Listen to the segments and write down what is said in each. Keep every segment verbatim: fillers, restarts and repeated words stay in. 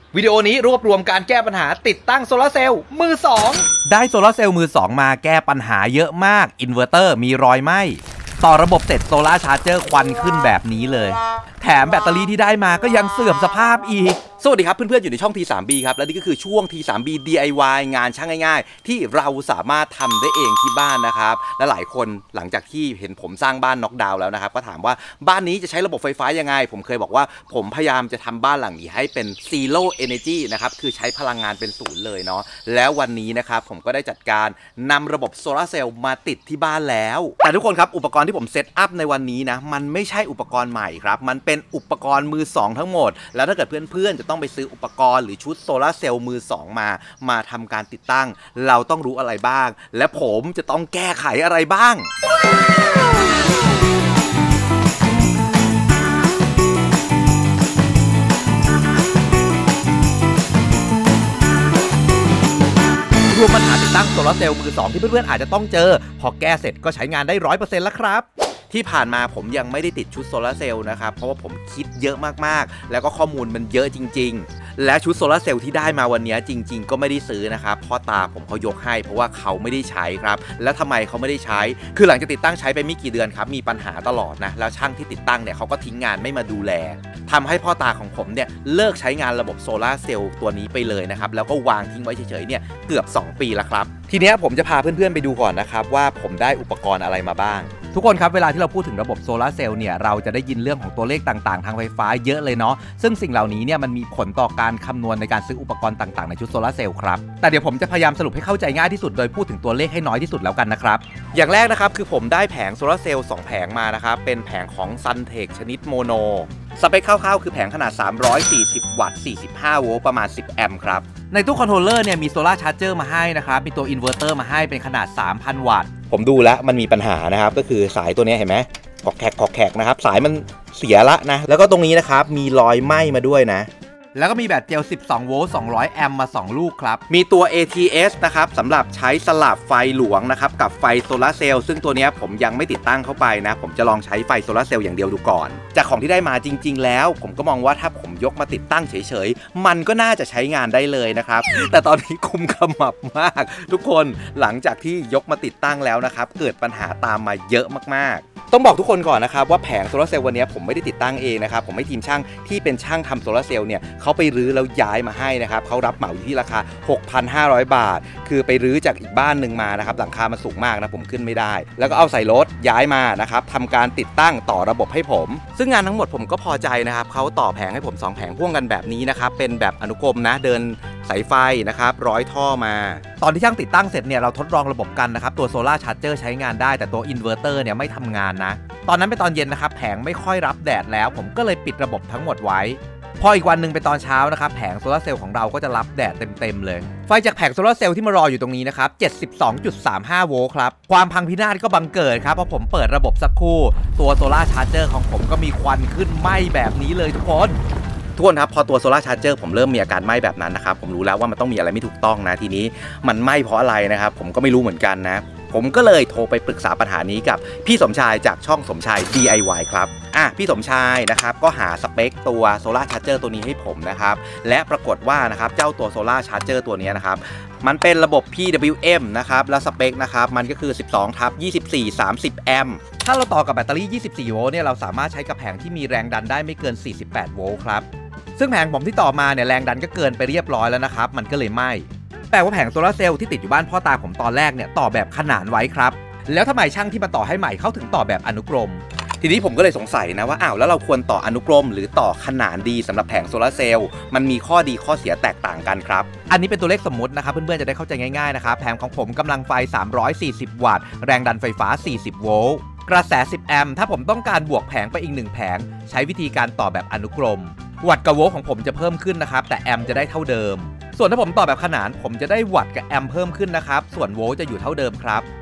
วิดีโอนี้รวบรวมการแก้ปัญหาติดตั้งโซลาร์เซลล์มือสองได้โซลาร์เซลล์มือสองมาแก้ปัญหาเยอะมากอินเวอร์เตอร์มีรอยไหม้ต่อระบบเสร็จโซลาร์ชาร์เจอร์ควันขึ้นแบบนี้เลยแถมแบตเตอรี่ที่ได้มาก็ยังเสื่อมสภาพอีกสวัสดีครับเพื่อนๆอยู่ในช่อง ที ทรี บี ครับและนี่ก็คือช่วง ที ทรี บี ดี ไอ วาย งานช่างง่ายๆที่เราสามารถทำได้เองที่บ้านนะครับและหลายคนหลังจากที่เห็นผมสร้างบ้านน็อกดาวน์แล้วนะครับก็ถามว่าบ้านนี้จะใช้ระบบไฟฟ้ายังไงผมเคยบอกว่าผมพยายามจะทำบ้านหลังนี้ให้เป็น Zero Energy นะครับคือใช้พลังงานเป็นศูนย์เลยเนาะแล้ววันนี้นะครับผมก็ได้จัดการนำระบบโซลาร์เซลล์มาติดที่บ้านแล้วแต่ทุกคนครับอุปกรณ์ที่ผมเซตอัพในวันนี้นะมันไม่ใช่อุปกรณ์ใหม่ครับมันเป็นอุปกรณ์มือสองทั้งหมดแล้วถ้าเกิดเพื่อนๆจะต้องไปซื้ออุปกรณ์หรือชุดโซลาร์เซลล์มือสองมามาทำการติดตั้งเราต้องรู้อะไรบ้างและผมจะต้องแก้ไขอะไรบ้างรวมปัญหาติดตั้งโซลาร์เซลล์มือสองที่เพื่อนๆอาจจะต้องเจอพอแก้เสร็จก็ใช้งานได้ ร้อยเปอร์เซ็นต์ แล้วครับที่ผ่านมาผมยังไม่ได้ติดชุดโซลาร์เซลล์นะครับเพราะว่าผมคิดเยอะมากๆแล้วก็ข้อมูลมันเยอะจริงๆและชุดโซลาร์เซลล์ที่ได้มาวันนี้จริงๆก็ไม่ได้ซื้อนะครับพ่อตาผมเขายกให้เพราะว่าเขาไม่ได้ใช้ครับแล้วทำไมเขาไม่ได้ใช้คือหลังจากติดตั้งใช้ไปไม่กี่เดือนครับมีปัญหาตลอดนะแล้วช่างที่ติดตั้งเนี่ยเขาก็ทิ้งงานไม่มาดูแลทำให้พ่อตาของผมเนี่ยเลิกใช้งานระบบโซลาร์เซลล์ตัวนี้ไปเลยนะครับแล้วก็วางทิ้งไว้เฉยๆเนี่ยเกือบสองปีแล้วครับทีนี้ผมจะพาเพื่อนๆไปดูก่อนนะครับว่าผมได้อุปกรณ์อะไรมาบ้างทุกคนครับเวลาที่เราพูดถึงระบบโซลาร์เซลล์เนี่ยเราจะได้ยินเรื่องของตัวเลขต่างๆทางไฟฟ้าเยอะเลยเนาะซึ่งสิ่งเหล่านี้เนี่ยมันมีผลต่อการคำนวณในการซื้ออุปกรณ์ต่างๆในชุดโซลาร์เซลล์ครับแต่เดี๋ยวผมจะพยายามสรุปให้เข้าใจง่ายที่สุดโดยพูดถึงตัวเลขให้น้อยที่สุดแล้วกันนะครับอย่างแรกนะครับคือผมได้แผงโซลาร์เซลล์สองแผงมานะครับเป็นแผงของ Suntech ชนิดโมโนสเปคคร่าวๆคือแผงขนาดสามร้อยสี่สิบวัตต์สี่สิบห้าโวลต์ประมาณสิบแอมป์ครับในตู้คอนโทรลเลอร์เนี่ยมีโซลาร์ชาร์เจอร์มาให้นะครับมีตัวอินเวอร์เตอร์มาให้เป็นขนาด สามพัน วัตต์ผมดูแล้วมันมีปัญหานะครับก็คือสายตัวนี้เห็นไหมกอกแขกกอกแขกนะครับสายมันเสียละนะแล้วก็ตรงนี้นะครับมีรอยไหม้มาด้วยนะแล้วก็มีแบตเจลสิบสองโวลต์สองร้อยแอมป์มาสองลูกครับมีตัว เอ ที เอส นะครับสำหรับใช้สลับไฟหลวงนะครับกับไฟโซลาร์เซลล์ซึ่งตัวนี้ผมยังไม่ติดตั้งเข้าไปนะผมจะลองใช้ไฟโซลาร์เซลล์อย่างเดียวดูก่อนจากของที่ได้มาจริงๆแล้วผมก็มองว่าถ้าผมยกมาติดตั้งเฉยๆมันก็น่าจะใช้งานได้เลยนะครับแต่ตอนนี้คุมขมับมากทุกคนหลังจากที่ยกมาติดตั้งแล้วนะครับเกิดปัญหาตามมาเยอะมากๆต้องบอกทุกคนก่อนนะครับว่าแผงโซลาร์เซลล์วันนี้ผมไม่ได้ติดตั้งเองนะครับผมให้ทีมช่างที่เป็นช่างทำโซลาร์เซลล์เนี่ยเขาไปรื้อแล้วย้ายมาให้นะครับเขารับเหมาอยู่ที่ราคา หกพันห้าร้อย บาทคือไปรื้อจากอีกบ้านหนึ่งมานะครับหลังคามันสูงมากนะผมขึ้นไม่ได้แล้วก็เอาใส่รถย้ายมานะครับทำการติดตั้งต่อระบบให้ผมซึ่งงานทั้งหมดผมก็พอใจนะครับเขาต่อแผงให้ผมสองแผงพ่วงกันแบบนี้นะครับเป็นแบบอนุกรมนะเดินสายไฟนะครับร้อยท่อมาตอนที่ช่างติดตั้งเสร็จเนี่ยเราทดลองระบบกันนะครับตัวโซลาร์ชาร์เจอร์ใช้งานได้แต่ตัวอินเวอร์เตอร์เนี่ยไม่ทำงานนะตอนนั้นเป็นตอนเย็นนะครับแผงไม่ค่อยรับแดดแล้วผมก็เลยปิดระบบทั้งหมดไว้พออีกวันหนึ่งเป็นตอนเช้านะครับแผงโซลาร์เซลล์ของเราก็จะรับแดดเต็มๆเลยไฟจากแผงโซลาร์เซลล์ที่มารออยู่ตรงนี้นะครับ เจ็ดสิบสองจุดสามห้า โวลต์ครับความพังพินาศก็บังเกิดครับเพราะผมเปิดระบบสักครู่ตัวโซลาร์ชาร์เจอร์ของผมก็มีควันขึ้นไหม้แบบนี้เลยทุกคนทุกคนครับพอตัวโซลาร์ชาร์เจอร์ผมเริ่มมีอาการไหม้แบบนั้นนะครับผมรู้แล้วว่ามันต้องมีอะไรไม่ถูกต้องนะทีนี้มันไหม้เพราะอะไรนะครับผมก็ไม่รู้เหมือนกันนะผมก็เลยโทรไปปรึกษาปัญหานี้กับพี่สมชายจากช่องสมชาย ดี ไอ วาย ครับอ่ะพี่สมชายนะครับก็หาสเปคตัวโซลาร์ชาร์เจอร์ตัวนี้ให้ผมนะครับและปรากฏว่านะครับเจ้าตัวโซลาร์ชาร์เจอร์ตัวนี้นะครับมันเป็นระบบ พี ดับเบิลยู เอ็ม นะครับแล้วสเปคนะครับมันก็คือ สิบสองทับยี่สิบสี่ สามสิบ แอมป์ถ้าเราต่อกับแบตเตอรี่ยี่สิบสี่โวลต์เนี่ยเราสามารถใช้กับแผงที่มีแรงดันได้ไม่เกินสี่สิบแปดโวลต์ครับซึ่งแผงผมที่ต่อมาเนี่ยแรงดันก็เกินไปเรียบร้อยแล้วนะครับมันก็เลยไหม้แปลว่าแผงโซลาร์เซลล์ที่ติดอยู่บ้านพ่อตาผมตอนแรกเนี่ยต่อแบบขนานไว้ครับแล้วทำไมช่างที่มาต่อให้ใหม่เขาถึงต่อแบบอนุกรมทีนี้ผมก็เลยสงสัยนะว่าอ้าวแล้วเราควรต่ออนุกรมหรือต่อขนานดีสำหรับแผงโซลาร์เซลล์มันมีข้อดีข้อเสียแตกต่างกันครับอันนี้เป็นตัวเลขสมมุตินะครับเพื่อนๆจะได้เข้าใจง่ายๆนะครับแผงของผมกำลังไฟสามร้อยสี่สิบวัตต์แรงดันไฟฟ้าสี่สิบโวลต์กระแสสิบแอมป์ถ้าผมต้องการบวกแผงไปอีกหนึ่งแผงใช้วิธีการต่อแบบอนุกรมวัตต์กับโวลต์ของผมจะเพิ่มขึ้นนะครับแต่แอมป์จะได้เท่าเดิมส่วนถ้าผมต่อแบบขนานผมจะได้วัตต์กับแอมป์เพิ่มขึ้นนะครับส่วนโวลต์จะอยู่เท่าเดิมครับ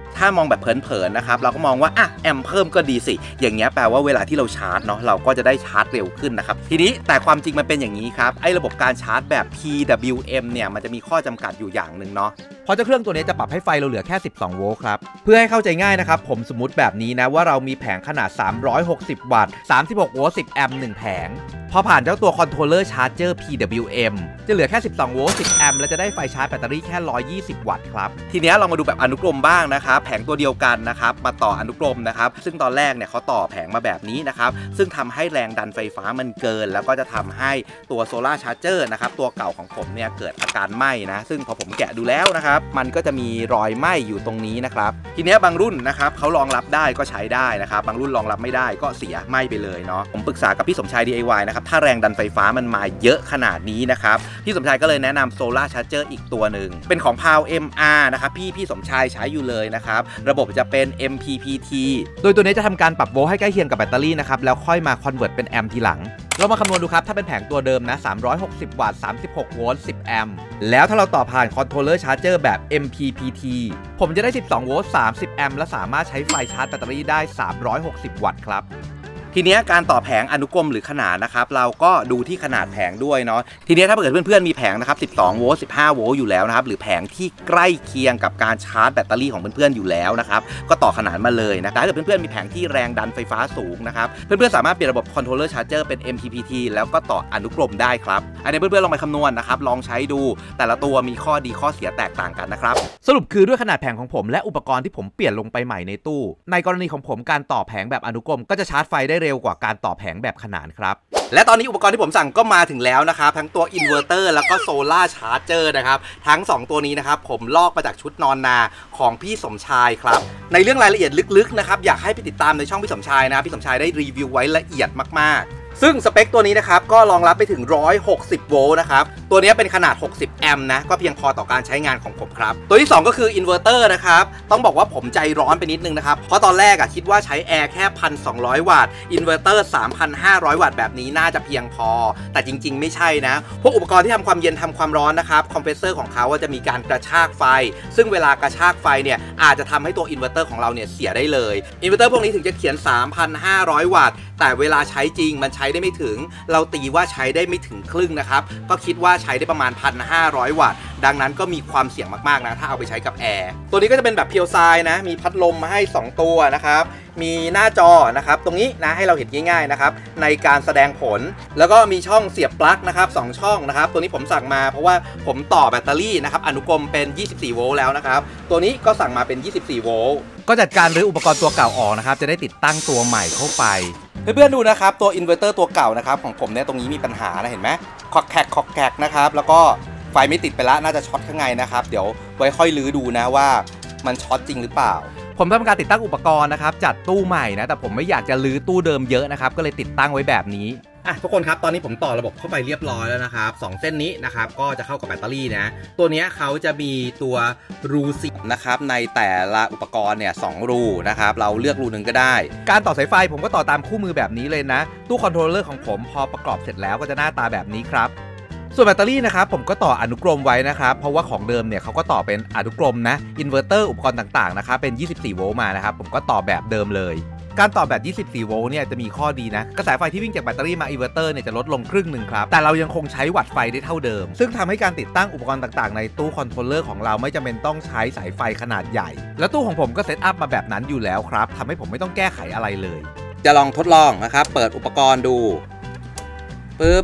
ถ้ามองแบบเพลินๆนะครับเราก็มองว่าอ่ะแอมเพิ่มก็ดีสิอย่างเงี้ยแปลว่าเวลาที่เราชาร์จเนาะเราก็จะได้ชาร์จเร็วขึ้นนะครับทีนี้แต่ความจริงมันเป็นอย่างนี้ครับไอ้ระบบการชาร์จแบบ พี ดับเบิลยู เอ็ม เนี่ยมันจะมีข้อจำกัดอยู่อย่างหนึ่งเนาะเพราะเจ้าเครื่องตัวนี้จะปรับให้ไฟเราเหลือแค่สิบสองโวลต์ครับเพื่อให้เข้าใจง่ายนะครับผมสมมติแบบนี้นะว่าเรามีแผงขนาดสามร้อยหกสิบวัตต์สามสิบหกโวลต์สิบแอมป์หนึ่งแผงพอผ่านเจ้าตัวคอนโทรลเลอร์ชาร์จเจอร์ พี ดับเบิลยู เอ็ม จะเหลือแค่สิบสองโวลต์สิบแอมป์และจะได้ไฟชาร์จแบตเตอรี่แค่หนึ่งร้อยยี่สิบวัตต์ครับทีนี้เรามาดูแบบอนุกรมบ้างนะครับแผงตัวเดียวกันนะครับมาต่ออนุกรมนะครับซึ่งตอนแรกเนี่ยเขาต่อแผงมาแบบนี้นะครับซึ่งทำให้แรงดันไฟฟ้ามันเกินแล้วก็จะทำให้ตัวโซล่าชาร์จเจอร์นะครับตัวเก่าของผมเนี่ยเกิดอาการไหม้นะซึ่งพอผมแกะดูแล้วนะครับมันก็จะมีรอยไหม้อยู่ตรงนี้นะครับทีนี้บางรุ่นนะครับเขารองรับได้ก็ใช้ได้นะครับบางรุ่นรองรับไม่ได้ก็เสียไหม้ไปเลยเนาะผมปรึกษากับพี่สมชาย ดี ไอ วาย นะครับถ้าแรงดันไฟฟ้ามันมาเยอะขนาดนี้นะครับพี่สมชายก็เลยแนะนำโซล่าชาร์จเจอร์อีกตัวหนึ่งเป็นของ พาว เอ็ม อาร์ นะครับพี่พี่สมชายใช้อยู่เลยนะครับระบบจะเป็น เอ็ม พี พี ที โดยตัวนี้จะทำการปรับโวลต์ให้ใกล้เคียงกับแบตเตอรี่นะครับแล้วค่อยมาคอนเวิร์ตเป็นแอมป์ทีหลังเรามาคำนวณดูครับถ้าเป็นแผงตัวเดิมนะสามร้อยหกสิบวัตต์สามสิบหกโวลต์สิบแอมป์แล้วถ้าเราต่อผ่านคอนโทรลเลอร์ชาร์จเจอร์แบบ เอ็ม พี พี ที ผมจะได้สิบสองโวลต์สามสิบแอมป์และสามารถใช้ไฟชาร์จแบตเตอรี่ได้สามร้อยหกสิบวัตต์ครับทีนี้การต่อแผงอนุกรมหรือขนาดนะครับเราก็ดูที่ขนาดแผงด้วยเนาะทีนี้ถ้าเกิดเพื่อนๆมีแผงนะครับสิบสองโวลต์สิบห้าโวลต์อยู่แล้วนะครับหรือแผงที่ใกล้เคียงกับการชาร์จแบตเตอรี่ของเพื่อนๆอยู่แล้วนะครับก็ต่อขนาดมาเลยนะแต่ถ้าเกิดเพื่อนๆมีแผงที่แรงดันไฟฟ้าสูงนะครับเพื่อนๆสามารถเปลี่ยนระบบคอนโทรลเลอร์ชาร์จเจอร์เป็น เอ็ม พี พี ที แล้วก็ต่ออนุกรมได้ครับอันนี้เพื่อนๆลองไปคำนวณนะครับลองใช้ดูแต่ละตัวมีข้อดีข้อเสียแตกต่างกันนะครับสรุปคือด้วยขนาดแผงของผมและอุปกรณ์ที่ผมเปลี่ยนลงไปใหม่ในตู้ในกรณีของผมการต่อแผงแบบอนุกรมก็จะชาร์จไฟได้เร็วกว่าการต่อแผงแบบขนานครับและตอนนี้อุปกรณ์ที่ผมสั่งก็มาถึงแล้วนะครับทั้งตัวอินเวอร์เตอร์แล้วก็โซล่าชาร์จเจอร์นะครับทั้งสองตัวนี้นะครับผมลอกมาจากชุดนอนนาของพี่สมชายครับในเรื่องรายละเอียดลึกๆนะครับอยากให้ไปติดตามในช่องพี่สมชายนะพี่สมชายได้รีวิวไว้ละเอียดมากๆซึ่งสเปคตัวนี้นะครับก็รองรับไปถึงหนึ่งร้อยหกสิบโวลต์นะครับตัวนี้เป็นขนาดหกสิบแอมป์นะก็เพียงพอต่อการใช้งานของผมครับตัวที่สองก็คืออินเวอร์เตอร์นะครับต้องบอกว่าผมใจร้อนไปนิดนึงนะครับเพราะตอนแรกอะคิดว่าใช้แอร์แค่ หนึ่งพันสองร้อย วัตต์อินเวอร์เตอร์ สามพันห้าร้อย วัตต์แบบนี้น่าจะเพียงพอแต่จริงๆไม่ใช่นะพวกอุปกรณ์ที่ทำความเย็นทำความร้อนนะครับคอมเพรสเซอร์ของเขาจะมีการกระชากไฟซึ่งเวลากระชากไฟเนี่ยอาจจะทำให้ตัวอินเวอร์เตอร์ของเราเนี่ยเสียได้เลยอินเวอร์เตอร์พวกนี้ถึงจะเขียน สามพันห้าร้อย วัตต์แต่เวลาใช้จริงมันใช้ได้ไม่ถึงเราตีว่าใช้ได้ไม่ถึงครึ่งนะครับก็คิดว่าใช้ได้ประมาณ หนึ่งพันห้าร้อย วัตต์ดังนั้นก็มีความเสี่ยงมากๆนะถ้าเอาไปใช้กับแอร์ตัวนี้ก็จะเป็นแบบเพียวไซน์นะมีพัดลมมาให้สองตัวนะครับมีหน้าจอนะครับตรงนี้นะให้เราเห็นง่ายๆนะครับในการแสดงผลแล้วก็มีช่องเสียบปลั๊กนะครับสองช่องนะครับตัวนี้ผมสั่งมาเพราะว่าผมต่อแบตเตอรี่นะครับอนุกรมเป็นยี่สิบสี่โวลต์แล้วนะครับตัวนี้ก็สั่งมาเป็นยี่สิบสี่โวลต์ก็จัดการรื้ออุปกรณ์ตัวเก่าออกนะครับจะได้ติดตั้งตัวใหม่เข้าไปเพื่อนๆดูนะครับตัวอินเวอร์เตอร์ตัวเก่านะครับของผมเนี่ยตรงนี้มีปัญหานะเห็นไหมคอกแคกคอกแคกนะครับแล้วก็ไฟไม่ติดไปแล้วน่าจะช็อตข้างในนะครับเดี๋ยวไว้ค่อยรื้อดูนะว่ามันช็อตจริงหรือเปล่าผมทำการติดตั้งอุปกรณ์นะครับจัดตู้ใหม่นะแต่ผมไม่อยากจะรื้อตู้เดิมเยอะนะครับก็เลยติดตั้งไว้แบบนี้อ่ะทุกคนครับตอนนี้ผมต่อระบบเข้าไปเรียบร้อยแล้วนะครับสองเส้นนี้นะครับก็จะเข้ากับแบตเตอรี่นะตัวนี้เขาจะมีตัวรูสิบนะครับในแต่ละอุปกรณ์เนี่ยสองรูนะครับเราเลือกรูหนึ่งก็ได้การต่อสายไฟผมก็ต่อตามคู่มือแบบนี้เลยนะตู้คอนโทรลเลอร์ของผมพอประกอบเสร็จแล้วก็จะหน้าตาแบบนี้ครับส่วนแบตเตอรี่นะครับผมก็ต่ออนุกรมไว้นะครับเพราะว่าของเดิมเนี่ยเขาก็ต่อเป็นอนุกรมนะอินเวอร์เตอร์อุปกรณ์ต่างๆนะครับเป็นยี่สิบสี่โวลต์มานะครับผมก็ต่อแบบเดิมเลยการต่อแบบยี่สิบสี่โวลต์เนี่ยจะมีข้อดีนะกระแสไฟที่วิ่งจากแบตเตอรี่มาอินเวอร์เตอร์เนี่ยจะลดลงครึ่งหนึ่งครับแต่เรายังคงใช้วัตต์ไฟได้เท่าเดิมซึ่งทำให้การติดตั้งอุปกรณ์ต่างๆในตู้คอนโทรลเลอร์ของเราไม่จำเป็นต้องใช้สายไฟขนาดใหญ่แล้วตู้ของผมก็เซตอัพมาแบบนั้นอยู่แล้วครับทำให้ผมไม่ต้องแก้ไขอะไรเลยจะลองทดลองนะครับเปิดอุปกรณ์ดูปึ๊บ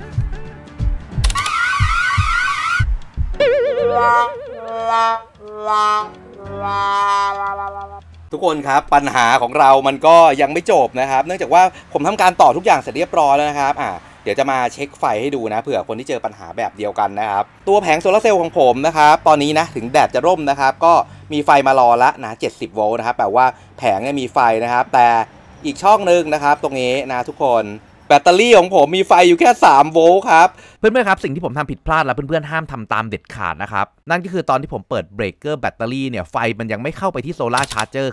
ทุกคนครับปัญหาของเรามันก็ยังไม่จบนะครับเนื่องจากว่าผมทำการต่อทุกอย่างเสร็จเรียบร้อยแล้วนะครับอ่าเดี๋ยวจะมาเช็คไฟให้ดูนะเผื่อคนที่เจอปัญหาแบบเดียวกันนะครับตัวแผงโซลาร์เซลล์ของผมนะครับตอนนี้นะถึงแดดจะร่มนะครับก็มีไฟมารอละนะเจ็ดสิบโวลต์นะครับแปลว่าแผงเนี่ยมีไฟนะครับแต่อีกช่องนึงนะครับตรงนี้นะทุกคนแบตเตอรี่ของผมมีไฟอยู่แค่สามโวลต์ครับเพื่อนๆครับสิ่งที่ผมทำผิดพลาดแล้วเพื่อนๆห้ามทำตามเด็ดขาดนะครับนั่นก็คือตอนที่ผมเปิดเบรกเกอร์แบตเตอรี่เนี่ยไฟมันยังไม่เข้าไปที่โซล่าชาร์จเจอร์ครับ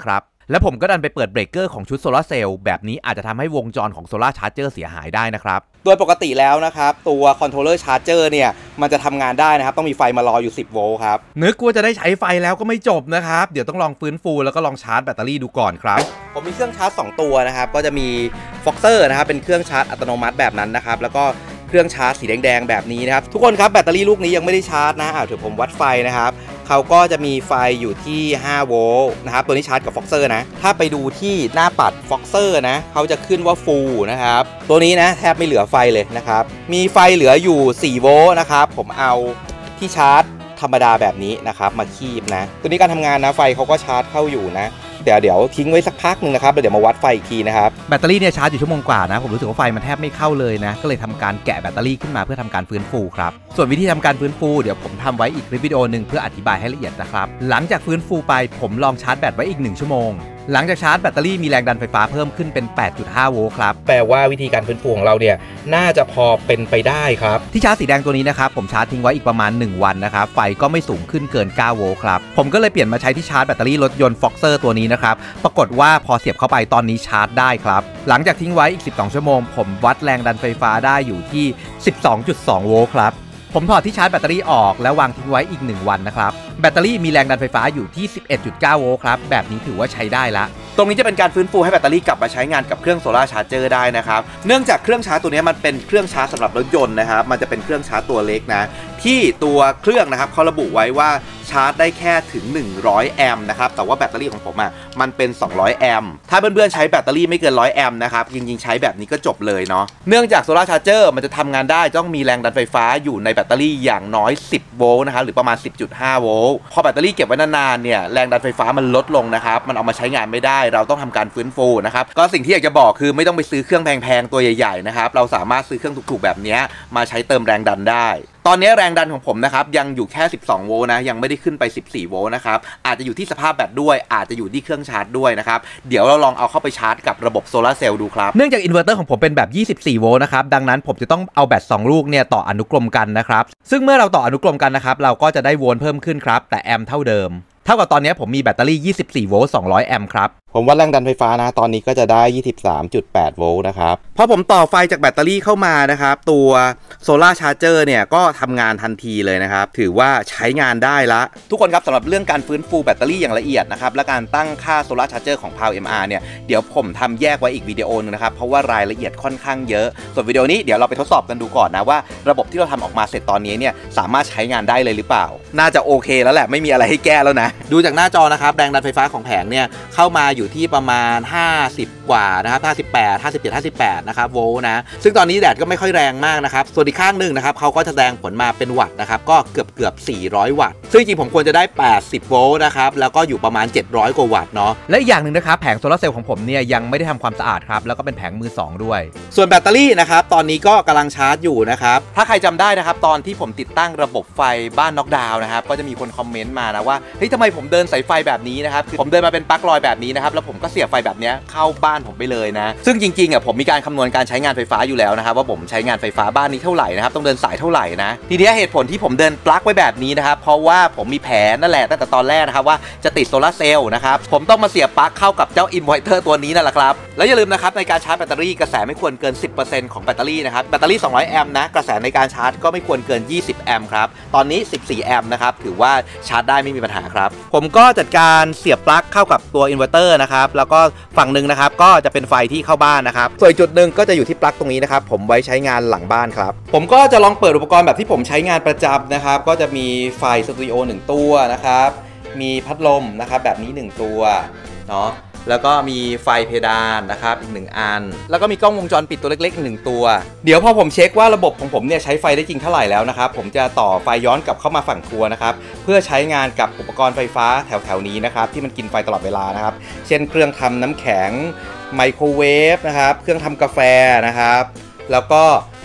และผมก็ดันไปเปิดเบรกเกอร์ของชุดโซลาร์เซลล์แบบนี้อาจจะทำให้วงจรของโซลาร์ชาร์จเจอร์เสียหายได้นะครับโดยปกติแล้วนะครับตัวคอนโทรลเลอร์ชาร์จเจอร์เนี่ยมันจะทำงานได้นะครับต้องมีไฟมารออยู่สิบโวลต์ครับนึกว่าจะได้ใช้ไฟแล้วก็ไม่จบนะครับเดี๋ยวต้องลองฟื้นฟูแล้วก็ลองชาร์จแบตเตอรี่ดูก่อนครับผมมีเครื่องชาร์จสองตัวนะครับก็จะมีฟ็อกเซอร์นะครับเป็นเครื่องชาร์จอัตโนมัติแบบนั้นนะครับแล้วก็เครื่องชาร์จสีแดงๆแบบนี้นะครับทุกคนครับแบตเตอรี่ลูกนี้ยังไม่ได้ชาร์จนะอ่าเดี๋ยวผมวัดไฟนะครับเขาก็จะมีไฟอยู่ที่ห้าโวลต์นะครับตัวนี้ชาร์จกับฟ็อกเซอร์นะถ้าไปดูที่หน้าปัดฟ็อกเซอร์นะเขาจะขึ้นว่าฟูลนะครับตัวนี้นะแทบไม่เหลือไฟเลยนะครับมีไฟเหลืออยู่สี่โวลต์นะครับผมเอาที่ชาร์จธรรมดาแบบนี้นะครับมาคีบนะตัวนี้การทำงานนะไฟเขาก็ชาร์จเข้าอยู่นะเดี๋ยวเดี๋ยวทิ้งไว้สักพักหนึ่งนะครับแล้วเดี๋ยวมาวัดไฟอีกทีนะครับแบตเตอรี่เนี่ยชาร์จอยู่ชั่วโมงกว่านะผมรู้สึกว่าไฟมันแทบไม่เข้าเลยนะก็เลยทำการแกะแบตเตอรี่ขึ้นมาเพื่อทำการฟื้นฟูครับส่วนวิธีทำการฟื้นฟูเดี๋ยวผมทำไว้อีกคลิปวิดีโอหนึ่งเพื่ออธิบายให้ละเอียดนะครับหลังจากฟื้นฟูไปผมลองชาร์จแบตไว้อีกหนึ่งชั่วโมงหลังจากชาร์จแบตเตอรี่มีแรงดันไฟฟ้าเพิ่มขึ้นเป็น แปดจุดห้า โวลต์ครับแปลว่าวิธีการฟื้นฟูของเราเนี่ยน่าจะพอเป็นไปได้ครับที่ชาร์จสีแดงตัวนี้นะครับผมชาร์จทิ้งไว้อีกประมาณหนึ่งวันนะครับไฟก็ไม่สูงขึ้นเกินเก้าโวลต์ครับผมก็เลยเปลี่ยนมาใช้ที่ชาร์จแบตเตอรี่รถยนต์ Foxer ตัวนี้นะครับปรากฏว่าพอเสียบเข้าไปตอนนี้ชาร์จได้ครับหลังจากทิ้งไว้อีกสิบสองชั่วโมงผมวัดแรงดันไฟฟ้าได้อยู่ที่ สิบสองจุดสอง โวลต์ครับผมถอดที่ชาร์จแบตเตอรี่ออกแล้ววางทิ้งไว้อีกหนึ่งวันนะครับแบตเตอรี่มีแรงดันไฟฟ้าอยู่ที่ สิบเอ็ดจุดเก้า โวลต์ครับแบบนี้ถือว่าใช้ได้ละตรงนี้จะเป็นการฟื้นฟูให้แบตเตอรี่กลับมาใช้งานกับเครื่องโซลาร์ชาร์จเจอร์ได้นะครับเนื่องจากเครื่องชาร์จตัวนี้มันเป็นเครื่องชาร์จสำหรับรถยนต์นะครับมันจะเป็นเครื่องชาร์จตัวเล็กนะที่ตัวเครื่องนะครับเขาระบุไว้ว่าชาร์จได้แค่ถึงหนึ่งร้อยแอมป์นะครับแต่ว่าแบตเตอรี่ของผมอ่ะมันเป็นสองร้อยแอมป์ถ้าเพื่อนๆใช้แบตเตอรี่ไม่เกินหนึ่งร้อยแอมป์นะครับจริงๆใช้แบบนี้ก็จบเลยเนาะเนื่องจากโซลาร์ชาร์จเจอร์มันจะทำงานได้ต้องมีแรงดันไฟฟ้าอยู่ในแบตเตอรี่อย่างน้อยสิบโวลต์นะครับหรือประมาณ สิบจุดห้า โวลต์พอแบตเตอรี่เก็บไว้นานๆเนี่ยแรงดันไฟฟ้ามันลดลงนะครับมันเอามาใช้งานไม่ได้เราต้องทำการฟื้นฟูนะครับก็สิ่งที่อยากจะบอกคือไม่ต้องไปซื้อเครื่องแพงๆตัวใหญ่ๆนะครับเราสามารถซื้อเครื่องถูกๆแบบนี้มาใช้เติมแรงดันได้ตอนนี้แรงดันของผมนะครับยังอยู่แค่สิบสองโวลต์นะยังไม่ได้ขึ้นไปสิบสี่โวลต์นะครับอาจจะอยู่ที่สภาพแบตด้วยอาจจะอยู่ที่เครื่องชาร์จด้วยนะครับเดี๋ยวเราลองเอาเข้าไปชาร์จกับระบบโซลาร์เซลล์ดูครับเนื่องจากอินเวอร์เตอร์ของผมเป็นแบบยี่สิบสี่โวลต์นะครับดังนั้นผมจะต้องเอาแบตสองลูกเนี่ยต่ออนุกรมกันนะครับซึ่งเมื่อเราต่ออนุกรมกันนะครับเราก็จะได้โวลต์เพิ่มขึ้นครับแต่แอมป์เท่าเดิมเท่ากับตอนนี้ผมมีแบตเตอรี่ยี่สิบสี่โวลต์สองร้อยแอมป์ครับผมวัดแรงดันไฟฟ้านะตอนนี้ก็จะได้ ยี่สิบสามจุดแปด โวลต์นะครับพอผมต่อไฟจากแบตเตอรี่เข้ามานะครับตัวโซลาร์ชาร์จเจอร์เนี่ยก็ทำงานทันทีเลยนะครับถือว่าใช้งานได้ละทุกคนครับสำหรับเรื่องการฟื้นฟูแบตเตอรี่อย่างละเอียดนะครับและการตั้งค่าโซลาร์ชาร์จเจอร์ของ Power เอ็ม อาร์ เนี่ยเดี๋ยวผมทำแยกไว้อีกวิดีโอนึงนะครับเพราะว่ารายละเอียดค่อนข้างเยอะส่วนวิดีโอนี้เดี๋ยวเราไปทดสอบกันดูก่อนนะว่าระบบที่เราทำออกมาเสร็จตอนนี้เนี่ยสามารถใช้งานได้เลยหรือเปล่าน่าจะโอเคแล้วแหละไม่มีอะไรให้แก้แล้วนะดูจากหน้าจอนะครับแรงดันไฟฟ้าของแผงเนี่ยเข้ามาอยู่ที่ประมาณห้าสิบกว่านะครับห้าสิบแปด ห้าสิบเจ็ด ห้าสิบแปดนะครับโวลต์นะซึ่งตอนนี้แดดก็ไม่ค่อยแรงมากนะครับส่วนอีกข้างหนึ่งนะครับเขาก็แสดงผลมาเป็นวัตต์นะครับก็เกือบเกือบสี่ร้อยวัตต์ซึ่งจริงผมควรจะได้แปดสิบโวลต์นะครับแล้วก็อยู่ประมาณเจ็ดร้อยกว่าวัตต์เนาะและอีกอย่างหนึ่งนะครับแผงโซลาร์เซลล์ของผมเนี่ยยังไม่ได้ทำความสะอาดครับแล้วก็เป็นแผงมือสองด้วยส่วนแบตเตอรี่นะครับตอนนี้ก็กำลังชาร์จอยู่นะครับถ้าใครจำได้นะครับตอนที่ผมติดตั้งระบบไฟบ้านน็อกดาวน์นะครับก็จะมีคนคอมเมนต์มานะว่าเฮ้ยทำไมผมเดินสายไฟแบบนี้นะครับคือผมเดินมาเป็นปลั๊กลอยแบบนี้นะครับแล้วผมก็เสียบไฟแบบนี้เข้าบ้านผมไปเลยนะซึ่งจริงๆอ่ะผมมีการคำนวณการใช้งานไฟฟ้าอยู่แล้วนะครับว่าผมใช้งานไฟฟ้าบ้านนี้เท่าไหร่นะครับต้องเดินสายเท่าไหร่นะทีนี้เหตุผลที่ผมเดินปลั๊กไว้แบบนี้นะครับเพราะว่าผมมีแผนนั่นแหละตั้งแต่ตอนแรกนะครับว่าจะติดโซลาร์เซลล์นะครับผมต้องมาเสียบปลั๊กเข้ากับเจ้าอินเวอร์เตอร์ตัวนี้นั่นแหละครับแล้วอย่าลืมนะครับในการชาร์จแบตเตอรี่กระแสไม่ควรเกิน สิบเปอร์เซ็นต์ ของแบตเตอรี่นะครับแบตเตอรี่สองร้อยแอมป์นะกระแสในการชาร์จก็ไม่ควรเกินยี่สิบแอมป์ครับตอนนี้สิบสี่แอมป์นะครับถือว่าชาร์จได้ไม่มีปัญหาครับผมก็จัดการเสียบปลั๊กเข้ากับตัวอินเวอร์เตอร์นะครับแล้วก็ฝั่งหนึ่งนะครับก็จะเป็นไฟที่เข้าบ้านนะครับส่วนจุดหนึ่งก็จะอยู่ที่ปลั๊กตรงนี้นะครับผมไว้ใช้งานหลังบ้านครับผมก็จะลองเปิดอุปกรณ์แบบที่ผมใช้งานประจำนะครับก็จะมีไฟสตูดิโอหนึ่งตัวนะครับมีพัดลมนะครับแบบนี้หนึ่งตัวเนาะแล้วก็มีไฟเพดานนะครับอีกหนึ่งอันแล้วก็มีกล้องวงจรปิดตัวเล็กๆหนึ่งตัวเดี๋ยวพอผมเช็คว่าระบบของผมเนี่ยใช้ไฟได้จริงเท่าไหร่แล้วนะครับผมจะต่อไฟย้อนกลับเข้ามาฝั่งครัวนะครับเพื่อใช้งานกับอุปกรณ์ไฟฟ้าแถวๆนี้นะครับที่มันกินไฟตลอดเวลานะครับเช่นเครื่องทำน้ำแข็งไมโครเวฟนะครับเครื่องทำกาแฟนะครับแล้วก็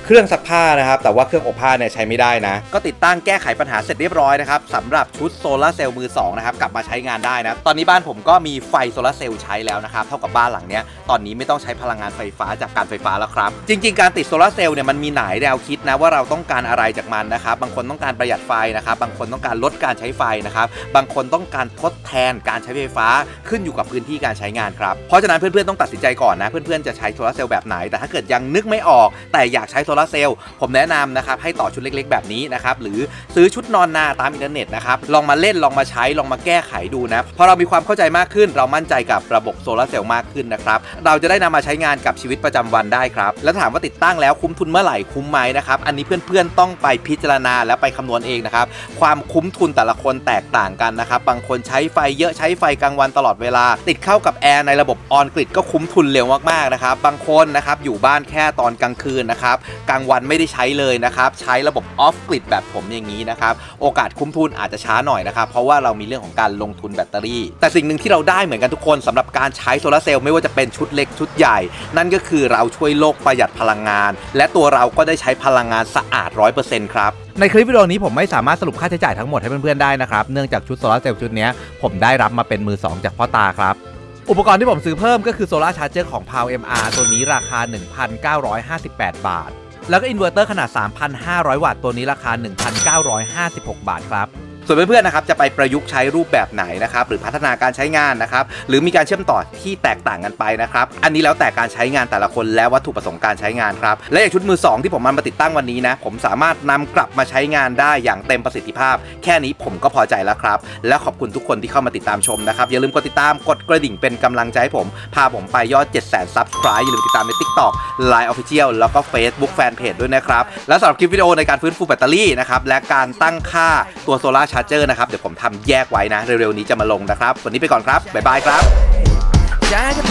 เครื่องซักผ้านะครับแต่ว่าเครื่องอบผ้าเนี่ยใช้ไม่ได้นะก็ติดตั้งแก้ไขปัญหาเสร็จเรียบร้อยนะครับสำหรับชุดโซลาร์เซลล์มือสองนะครับกลับมาใช้งานได้นะตอนนี้บ้านผมก็มีไฟโซลาร์เซลล์ใช้แล้วนะครับเท่ากับบ้านหลังนี้ตอนนี้ไม่ต้องใช้พลังงานไฟฟ้าจากการไฟฟ้าแล้วครับจริงๆการติดโซลาร์เซลล์เนี่ยมันมีหลายแนวคิดนะว่าเราต้องการอะไรจากมันนะครับบางคนต้องการประหยัดไฟนะครับบางคนต้องการลดการใช้ไฟนะครับบางคนต้องการทดแทนการใช้ไฟฟ้าขึ้นอยู่กับพื้นที่การใช้งานครับเพราะฉะนั้นเพื่อนๆต้องตัดสินใจก่อนนะเพื่อนๆจะใช้โซลาร์เซลล์แบบไหนแต่ถ้าเกิดยังนึกไม่ออกแต่อยากใช้โซลาร์เซลล์ผมแนะนำนะครับให้ต่อชุดเล็กๆแบบนี้นะครับหรือซื้อชุดนอนนาตามอินเทอร์เน็ตนะครับลองมาเล่นลองมาใช้ลองมาแก้ไขดูนะพอเรามีความเข้าใจมากขึ้นเรามั่นใจกับระบบโซลาร์เซลล์มากขึ้นนะครับเราจะได้นำมาใช้งานกับชีวิตประจำวันได้ครับแล้วถามว่าติดตั้งแล้วคุ้มทุนเมื่อไหร่คุ้มไหมนะครับอันนี้เพื่อนๆต้องไปพิจารณาและไปคำนวณเองนะครับความคุ้มทุนแต่ละคนแตกต่างกันนะครับบางคนใช้ไฟเยอะใช้ไฟกลางวันตลอดเวลาติดเข้ากับแอร์ในระบบออนกริดก็คุ้มทุนเร็วมากๆนะครับบางคนนะครับอยู่บ้านแค่ตอนกลางคืนนะครับกลางวันไม่ได้ใช้เลยนะครับใช้ระบบออฟกริดแบบผมอย่างนี้นะครับโอกาสคุ้มทุนอาจจะช้าหน่อยนะครับเพราะว่าเรามีเรื่องของการลงทุนแบตเตอรี่แต่สิ่งหนึ่งที่เราได้เหมือนกันทุกคนสำหรับการใช้โซลาร์เซลล์ไม่ว่าจะเป็นชุดเล็กชุดใหญ่นั่นก็คือเราช่วยโลกประหยัดพลังงานและตัวเราก็ได้ใช้พลังงานสะอาด ร้อยเปอร์เซ็นต์ ครับในคลิปวิดีโอนี้ผมไม่สามารถสรุปค่าใช้จ่ายทั้งหมดให้เพื่อนๆได้นะครับเนื่องจากชุดโซลาร์เซลล์ชุดนี้ผมได้รับมาเป็นมือสองจากพ่อตาครับอุปกรณ์ที่ผมซื้อเพิ่มก็คือโซลาร์ชาร์เจอร์ของ Power เอ็ม อาร์ ตัวนี้ราคา หนึ่งพันเก้าร้อยห้าสิบแปด บาทแล้วก็อินเวอร์เตอร์ขนาด สามพันห้าร้อย วัตต์ตัวนี้ราคา หนึ่งพันเก้าร้อยห้าสิบหก บาทครับส่วนเพื่อนๆนะครับจะไปประยุกต์ใช้รูปแบบไหนนะครับหรือพัฒนาการใช้งานนะครับหรือมีการเชื่อมต่อที่แตกต่างกันไปนะครับอันนี้แล้วแต่การใช้งานแต่ละคนและวัตถุประสงค์การใช้งานครับและอย่างชุดมือสองที่ผมมันมาติดตั้งวันนี้นะผมสามารถนำกลับมาใช้งานได้อย่างเต็มประสิทธิภาพแค่นี้ผมก็พอใจแล้วครับและขอบคุณทุกคนที่เข้ามาติดตามชมนะครับอย่าลืมกดติดตามกดกระดิ่งเป็นกำลังใจให้ผมพาผมไปยอด เจ็ดแสน ซับสไครบ์ อย่าลืมติดตามใน ติ๊กต็อก ไลน์ Official แล้วก็ Facebook Fanpage ด้วยนะครับและสำหรับคลิปวิดีโอในการฟื้นฟูแบตเตอรี่นะครับและการตั้งค่าตัวโซลาร์ชาร์เจอร์นะครับเดี๋ยวผมทำแยกไว้นะเร็วๆนี้จะมาลงนะครับวันนี้ไปก่อนครับบ๊ายบายครับ